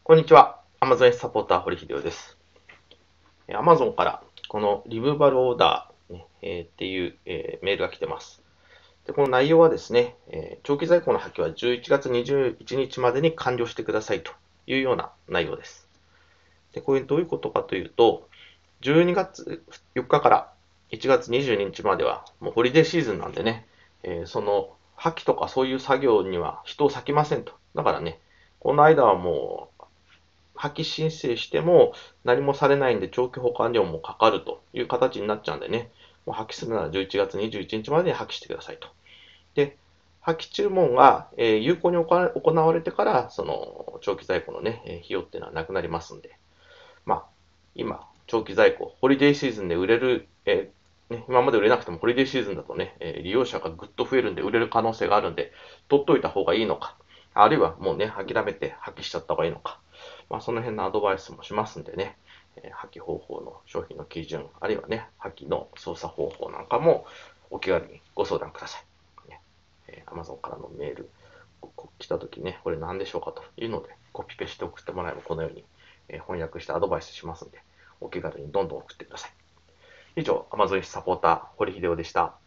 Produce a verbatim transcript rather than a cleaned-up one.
こんにちは。Amazon サポーター、堀秀夫です。Amazon からこのリムーバルオーダー、ねえーっていう、えーメールが来てます。で、この内容はですね、えー長期在庫の破棄はじゅういちがつにじゅういちにちまでに完了してくださいというような内容です。で、これどういうことかというと、じゅうにがつよっかかからいちがつにじゅうににちまではもうホリデーシーズンなんでね、えーその破棄とかそういう作業には人を割きませんと。だからね、この間はもう破棄申請しても何もされないんで長期保管料もかかるという形になっちゃうんでね、もう破棄するならじゅういちがつにじゅういちにちまでに破棄してくださいと。で、破棄注文が、えー有効に行われてから、その長期在庫のね、費用っていうのはなくなりますんで、まあ、今、長期在庫、ホリデーシーズンで売れる、えーね、今まで売れなくてもホリデーシーズンだとね、えー利用者がぐっと増えるんで売れる可能性があるんで、取っといた方がいいのか、あるいはもうね、諦めて破棄しちゃった方がいいのか、まあ、その辺のアドバイスもしますんでね、えー破棄方法の商品の基準、あるいはね、破棄の操作方法なんかもお気軽にご相談ください。ねえー、Amazon からのメール、来た時ね、これ何でしょうかというので、コピペして送ってもらえばこのように、えー翻訳してアドバイスしますんで、お気軽にどんどん送ってください。以上、Amazon サポーター、堀秀夫でした。